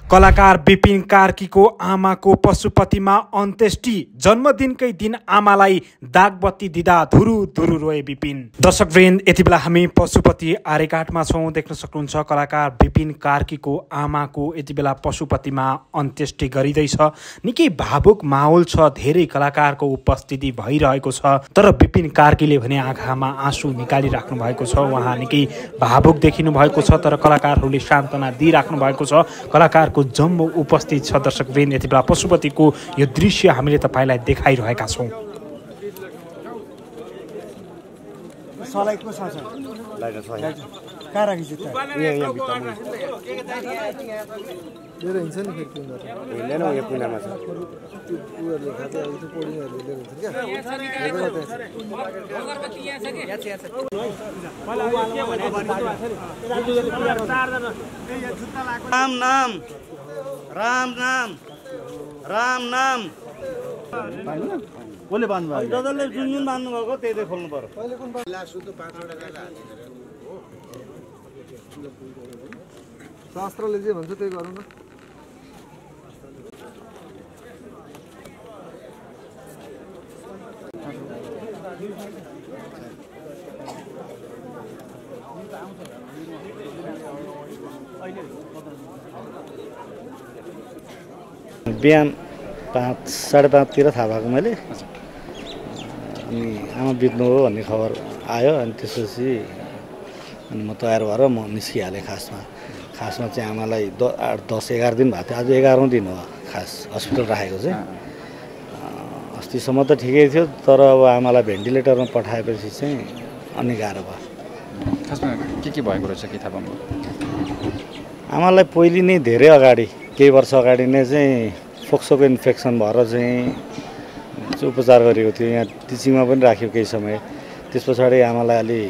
कलाकार विपिन कार्कीको आमाको पशुपतिमा अन्त्येष्टि। जन्मदिनकै दिन आमालाई दागबत्ती दिँदा धुरु धुरु रोए विपिन। दर्शकवृन्द, यति बेला हामी पशुपति आर्यघाटमा छौँ। देख्न सक्नुहुन्छ कलाकार विपिन कार्कीको आमाको यति बेला पशुपतिमा अन्त्येष्टि गरिँदैछ। निकै भावुक माहौल छ, धेरै कलाकारको उपस्थिति भइरहेको छ। तर विपिन कार्कीले भने आँखामा आँसु निकालिराख्नु भएको छ। उहाँ निकै भावुक देखिनु भएको छ, तर कलाकारहरूले सान्त्वना दिइराख्नु भएको छ। कलाकारको जम्मो उपस्थित छ। दर्शकवृन्द, यति बेला पशुपतिको यो दृश्य हामीले तपाईँलाई देखाइरहेका छौँ। राम नाम राम नाम राम नाम कसले बान्नु भयो? दादाले जुन जुन बान्नु भएको त्यही त्यही खोल्नु पर्यो। शास्त्रले जे भन्छ त्यही गरौँ न। बिहान 5 साढे 5तिर थाहा भएको मैले। अनि आमा बित्नु हो भन्ने खबर आयो। अनि त्यसपछि अनि म तयार भएर म निस्किहालेँ। खासमा चाहिँ आमालाई 10-11 दिन भएको थियो। आज 11औं दिन हो खास हस्पिटल राखेको चाहिँ। अस्तिसम्म त ठिकै थियो, तर अब आमालाई भेन्टिलेटरमा पठाएपछि चाहिँ अनि गाह्रो भयो। खासमा के भएको रहेछ के थाहा पाउनु? आमालाई पहिले नै धेरै अगाडि, केही वर्ष अगाडि नै चाहिँ फोक्सोको इन्फेक्सन भएर चाहिँ उपचार गरेको थियो। यहाँ टिचिङमा पनि राख्यो केही समय। त्यस पछाडि आमालाई अलि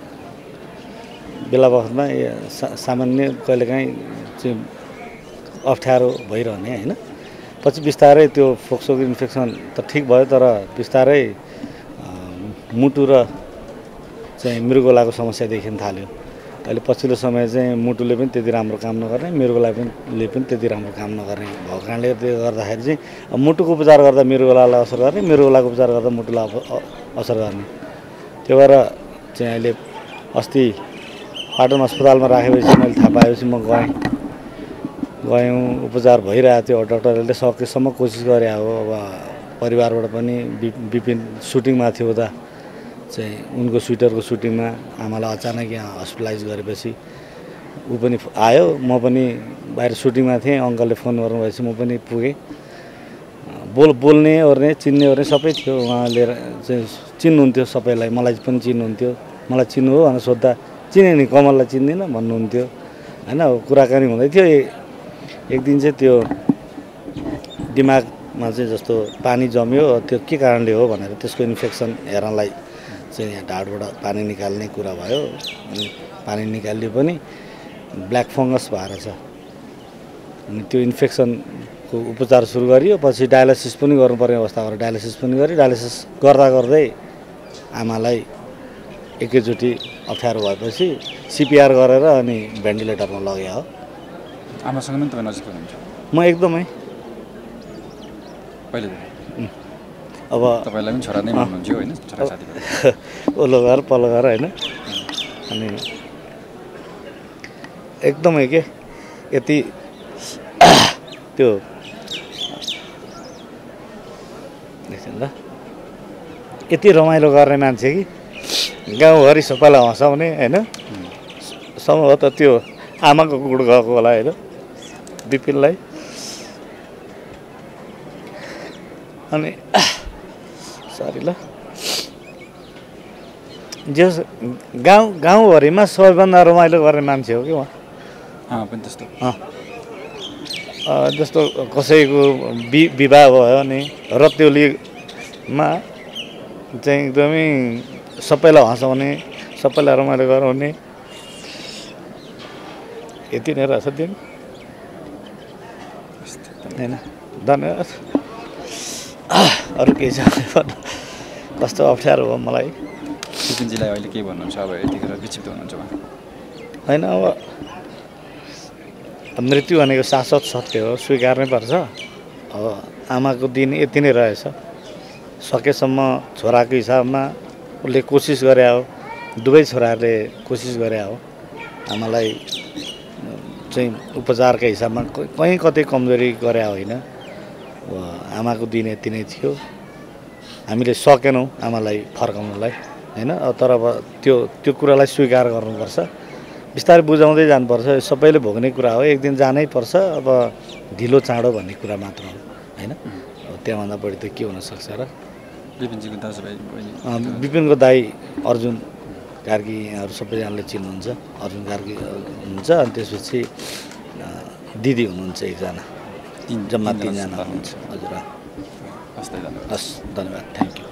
बेला बखतमा सामान्य कहिलेकाहीँ चाहिँ अप्ठ्यारो भइरहने होइन। पछि बिस्तारै त्यो फोक्सोको इन्फेक्सन त ठिक भयो, तर बिस्तारै मुटु र चाहिँ मृगौलाको समस्या देखिन थाल्यो। अहिले पछिल्लो समय चाहिँ मुटुले पनि त्यति राम्रो काम नगर्ने, मृगौलाले पनि त्यति राम्रो काम नगर्ने भएको कारणले गर्दाखेरि चाहिँ मुटुको उपचार गर्दा मृगौलालाई असर गर्ने, मृगौलाको उपचार गर्दा मुटुलाई असर गर्ने। त्यो भएर चाहिँ अहिले अस्ति पाटन अस्पतालमा राखेपछि मैले थाहा पाएपछि म गयौँ उपचार भइरहेको थियो। डक्टरहरूले सकेसम्म कोसिस गरे हो। अब परिवारबाट पनि विपिन सुटिङमा थियो उता चाहिँ उनको स्वेटरको सुटिङमा आमालाई अचानक यहाँ हस्पिटलाइज गरेपछि ऊ पनि आयो। म पनि बाहिर सुटिङमा थिएँ। अङ्कलले फोन गर्नुभएपछि म पनि पुगेँ। बोल्ने ओर्ने चिन्ने ओर्ने सबै थियो। उहाँले चाहिँ चिन्नुहुन्थ्यो सबैलाई, मलाई पनि चिन्नुहुन्थ्यो। मलाई चिन्नु हो भनेर सोद्धा चिने नि, कमललाई चिन्दिनँ भन्नुहुन्थ्यो होइन। कुराकानी हुँदै थियो। एक दिन चाहिँ त्यो दिमागमा चाहिँ जस्तो पानी जम्यो, त्यो के कारणले हो भनेर त्यसको इन्फेक्सन हेर्नलाई चाहिँ यहाँ ढाडबाट पानी निकाल्ने कुरा भयो। अनि पानी निकाल्यो पनि ब्ल्याक फङ्गस भएर छ। अनि त्यो इन्फेक्सनको उपचार सुरु गरियो। पछि डायलासिस पनि गर्नुपर्ने अवस्था भएर डायलासिस पनि गऱ्यो। डायलासिस गर्दै आमालाई एकैचोटि अप्ठ्यारो भएपछि सिपिआर गरेर अनि भेन्टिलेटरमा लग्यो हो। आमासँग पनि तपाईँ नजिक हुनुहुन्छ? म एकदमै पहिले अब तपाईँलाई पनि छोरा नै मान्नुहुन्छ होइन? छोरा साथी ओल्लो घर पल्लो घर होइन। अनि एकदमै के यति त्यो ल यति रमाइलो गर्ने मान्छे कि गाउँभरि सबैलाई हँसाउने होइन। सम्भवतः त्यो आमाको गुण गएको होला होइन विपिनलाई। अनि सरी ल जस गाउँभरिमा सबैभन्दा रमाइलो गर्ने मान्छे हो कि उहाँ। पनि त्यस्तो जस्तो कसैको विवाह भयो नि रत्योलीमा चाहिँ एकदमै सबैलाई हँसाउने, सबैलाई रमाइलो गराउने, यति नै रहेछ दिन होइन। धन्यवाद। अरू केही छ कस्तो अप्ठ्यारो हो मलाई। विपिनजीलाई अहिले के भन्नुहुन्छ? अब यतिखेर विक्षिप्त हुनुहुन्छ उहाँ? होइन अब मृत्यु भनेको शाश्वत सत्य हो, स्वीकार्नै पर्छ। अब आमाको दिन यति नै रहेछ। सकेसम्म छोराको हिसाबमा उसले कोसिस गरे हो, दुवै छोराहरूले कोसिस गरे हो आमालाई चाहिँ उपचारका हिसाबमा कहीँ कतै कमजोरी गरे होइन। आमाको दिन यति नै थियो। हामीले सकेनौँ आमालाई फर्काउनलाई होइन। तर अब त्यो कुरालाई स्वीकार गर्नुपर्छ, बिस्तारै बुझाउँदै जानुपर्छ। सबैले भोग्ने कुरा हो, एक दिन जानै पर्छ। अब ढिलो चाँडो भन्ने कुरा मात्र हो होइन। अब त्यहाँभन्दा बढी त के हुनसक्छ र। विपिनजीको दाजुभाइ विपिनको दाई अर्जुन कार्की यहाँहरू सबैजनाले चिन्नुहुन्छ। अर्जुन कार्की हुनुहुन्छ, अनि त्यसपछि दिदी हुनुहुन्छ एकजना, जम्मा 3 जना हुनुहुन्छ। हजुर हस्, धन्यवाद, थ्याङ्क यू।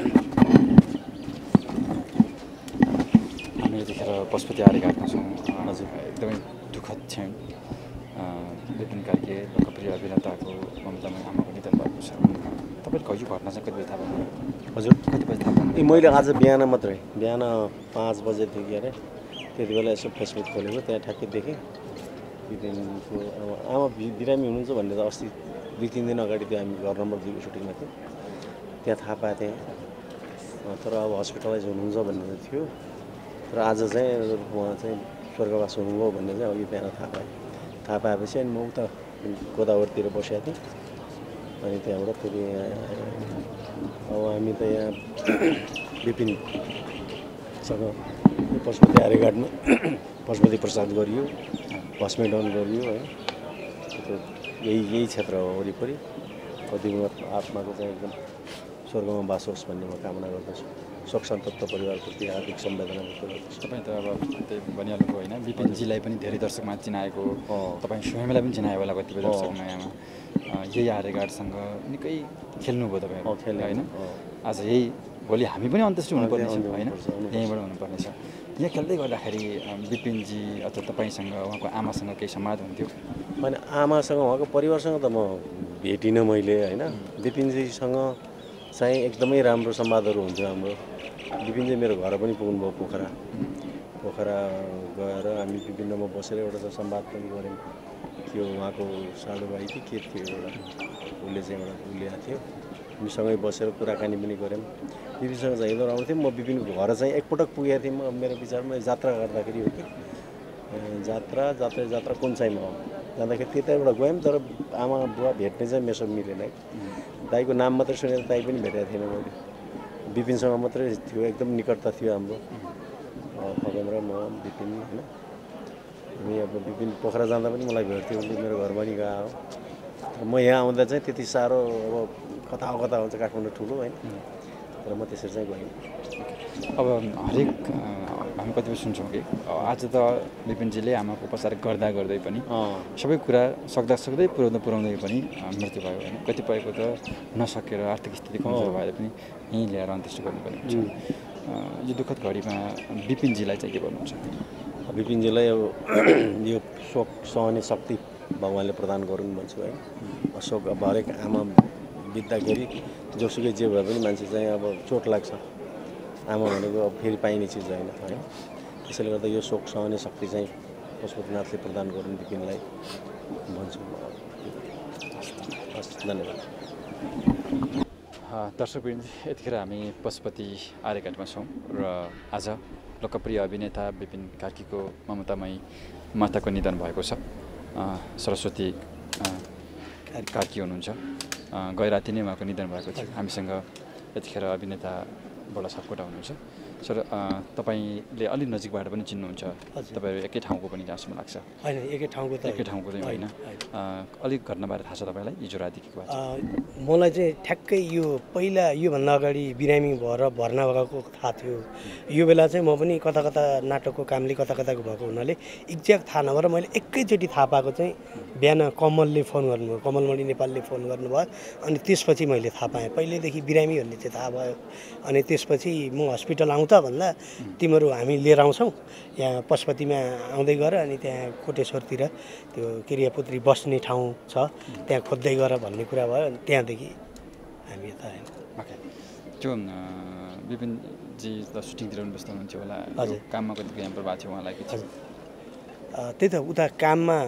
हामी यतिखेर पशुपति आर्यघाटमा छौँ। हजुर एकदमै दुःखद क्षण। विपिन कार्की लोकप्रिय अभिनेताको ममतामय आमाको निधन भएको छ। तपाईँको यो घटना चाहिँ कति बजी थाहा पाउनु? हजुर कति बजी थाहा पाउनु? मैले आज बिहान मात्रै, बिहान 5 बजे थियो कि अरे, त्यति बेला यसो फेसबुक खोलेको, त्यहाँ ठ्याक्कै देखेँ विपिनको आमा बिरामी हुनुहुन्छ भन्ने त अस्ति 2-3 दिन अगाडि त्यो हामी घर नम्बर 2 को सुटिङमा थियो, त्यहाँ थाहा पाएको थिएँ। तर अब हस्पिटलाइज हुनुहुन्छ भन्ने थियो। तर आज चाहिँ उहाँ चाहिँ स्वर्गवास हुनुभयो भन्ने चाहिँ अघि बिहान थाहा पाएपछि अनि म उता गोदावरीतिर बसेको थिएँ। अनि त्यहाँबाट फेरि अब हामी त यहाँ विपिनसँग पशुपति आर्यघाटमा पशुपति प्रसाद गरियो, भस्मेडाउन गरियो है। यही क्षेत्र हो वरिपरि। दिवंगत आत्माको चाहिँ एकदम स्वर्गमा बास होस् भन्ने म कामना गर्दछु। शोक सन्तप्त परिवारप्रति हार्दिक संवेदना व्यक्त गर्दछु। तपाईँ त अब त्यही भनिहाल्नु होइन, विपिनजीलाई पनि धेरै दर्शकमा चिनाएको, तपाईँ स्वयंलाई पनि चिनायो होला कतिपय दर्शक मायामा। यही आर्यघाटसँग निकै खेल्नुभयो तपाईँ होइन। आज यही भोलि हामी पनि अन्त्येष्टि हुनुपर्ने छ होइन, यहीँबाट हुनुपर्ने छ। यहाँ खेल्दै गर्दाखेरि विपिनजी अथवा तपाईँसँग उहाँको आमासँग केही संवाद हुन्थ्यो? होइन, आमासँग उहाँको परिवारसँग त म भेटिनँ मैले होइन। विपिनजीसँग चाहिँ एकदमै राम्रो संवादहरू हुन्थ्यो हाम्रो। विपिनजी मेरो घर पनि पुग्नुभयो पोखरा गएर हामी विभिन्नमा बसेर एउटा संवाद पनि गऱ्यौँ। त्यो उहाँको साडो भाइ कि के थियो एउटा, उसले चाहिँ एउटा ल्याएको थियो, हामीसँगै बसेर कुराकानी पनि गऱ्यौँ। विपिनसँग चाहिँ हिँडेर आउँथेँ म। विपिनको घर चाहिँ एकपटक पुगेको थिएँ म, मेरो विचारमा जात्रा गर्दाखेरि हो कि जात्रा कुन चाहिँमा हो जाँदाखेरि त्यताबाट गयौँ। तर आमा बुवा भेट्ने चाहिँ मेसो मिलेन है। दाईको नाम मात्रै सुनेर दाई पनि भेटेको थिएन मैले। विपिनसँग मात्रै थियो, एकदम निकटता थियो हाम्रो, खगेन्द्र म विपिन होइन। हामी अब विपिन पोखरा जाँदा पनि मलाई भेट्थ्यो, उसले मेरो घरमा नि गएको हो। म यहाँ आउँदा चाहिँ त्यति साह्रो अब कता हुन्छ काठमाडौँ ठुलो होइन, तर म त्यसरी चाहिँ गएँ। अब हरेक हामी कतिपय सुन्छौँ कि आज त विपिनजीले आमाको उपचार गर्दै पनि सबै कुरा सक्दै पुर्याउँदै पनि मृत्यु भयो होइन। कतिपयको त नसकेर आर्थिक स्थिति कमजोर भएर पनि यहीँ ल्याएर अन्त्येष्टि गर्नुपर्ने हुन्छ। यो दुःखद घडीमा विपिनजीलाई चाहिँ के गर्नुहुन्छ? विपिनजीलाई अब यो शोक सहने शक्ति भगवान्ले प्रदान गरून् भन्छु है। शोक अब हरेक आमा बित्दाखेरि जोसुकै जे भए पनि मान्छे चाहिँ अब चोट लाग्छ। आमा भनेको अब फेरि पाइने चिज होइन है। त्यसैले गर्दा यो शोक सहने शक्ति चाहिँ पशुपतिनाथले प्रदान गरून् विपिनलाई भन्छु। हस्, धन्यवाद। दर्शकवृन्द, यतिखेर हामी पशुपति आर्यघाटमा छौँ र आज लोकप्रिय अभिनेता विपिन कार्कीको ममतामयी माताको निधन भएको छ। सरस्वती कार्की हुनुहुन्छ। गए राति नै उहाँको निधन भएको थियो। हामीसँग यतिखेर अभिनेता बडा सापकोटा हुनुहुन्छ। सर, तपाईँले अलिक नजिकबाट पनि चिन्नुहुन्छ, तपाईँहरू एकै ठाउँको पनि जहाँसम्म लाग्छ? होइन, एकै ठाउँको चाहिँ होइन। अलिक घटनाबारे थाहा छ तपाईँलाई? हिजो रातिको मलाई चाहिँ ठ्याक्कै यो पहिला योभन्दा अगाडि बिरामी भएर भर्ना भएको थाहा थियो। यो बेला चाहिँ म पनि कता नाटकको कामले कता भएको हुनाले एक्ज्याक्ट थाहा नभएर मैले एकैचोटि थाहा पाएको चाहिँ बिहान कमलले फोन गर्नुभयो, कमलमणि नेपालले फोन गर्नुभयो। अनि त्यसपछि मैले थाहा पाएँ। पहिल्यैदेखि बिरामी भन्ने चाहिँ थाहा भयो। अनि त्यसपछि म हस्पिटल आउँछ भन्दा तिमीहरू हामी लिएर आउँछौँ यहाँ पशुपतिमा आउँदै गर, अनि त्यहाँ कोटेश्वरतिर त्यो क्रियापुत्री बस्ने ठाउँ छ त्यहाँ खोज्दै गर भन्ने कुरा भयो। अनि त्यहाँदेखि हामी यता आयौँ। त्यो विपिनजी त सुटिङतिर पनि व्यस्त हुनुहुन्थ्यो होला? हजुर। काममा कतिको यहाँ प्रभाव थियो उहाँलाई? त्यही त उता काममा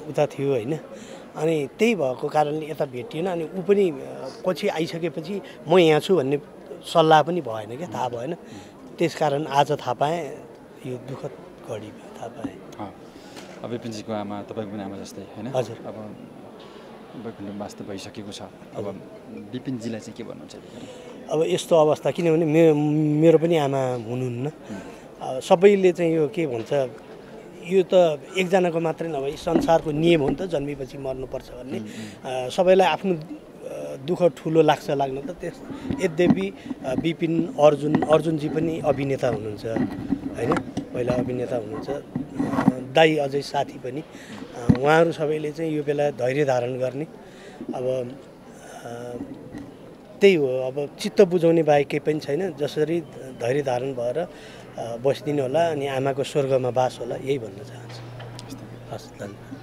उता थियो होइन। अनि त्यही भएको कारणले यता भेटिएन। अनि ऊ पनि पछि आइसकेपछि म यहाँ छु भन्ने सल्लाह पनि भएन क्या, थाहा भएन। त्यसकारण आज थाहा पाएँ, यो दुःखद घडी थाहा पाएँ। अब विपिनजीको आमा तपाईँको पनि आमा जस्तै होइन? हजुर। अब वैकुण्ठवास त भइसकेको छ, अब विपिनजीलाई चाहिँ के भन्नुहुन्छ? अब यस्तो अवस्था, किनभने मेरो पनि आमा हुनुहुन्न। सबैले चाहिँ यो के भन्छ, यो त एकजनाको मात्रै नभए संसारको नियम हो नि त, जन्मेपछि मर्नुपर्छ भन्ने। सबैलाई आफ्नो दुःख ठुलो लाग्न त त्यस। यद्यपि विपिन अर्जुनजी पनि अभिनेता हुनुहुन्छ होइन, पहिला अभिनेता हुनुहुन्छ। दाई अझै साथी पनि, उहाँहरू सबैले चाहिँ यो बेला धैर्य धारण गर्ने। अब त्यही हो, अब चित्त बुझाउने बाहेक केही पनि छैन। जसरी धैर्य धारण भएर बसिदिनु होला, अनि आमाको स्वर्गमा बास होला, यही भन्न चाहन्छु। हस्, धन्यवाद।